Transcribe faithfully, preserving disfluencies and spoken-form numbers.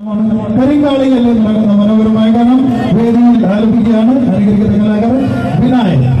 കരിങ്കാളികളിൽ നടക്കുന്ന മനോഹരമായ ഗാനം വേദിയിൽ ആലപിക്കുകയാണ് അനുകരിക്കുന്ന കലാകാരൻ വിനായകൻ.